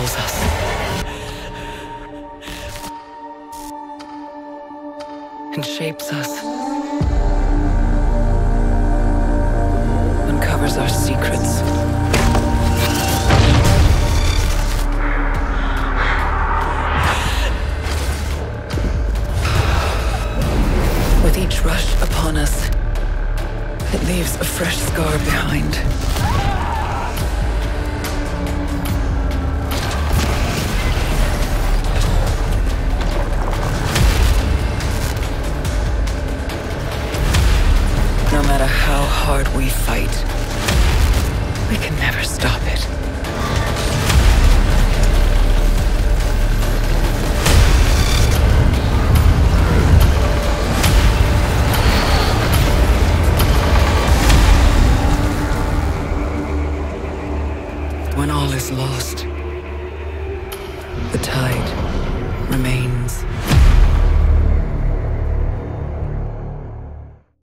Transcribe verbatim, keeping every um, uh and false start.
pulls us. And shapes us. Uncovers our secrets. With each rush upon us, it leaves a fresh scar behind. No matter how hard we fight, we can never stop it. When all is lost, the tide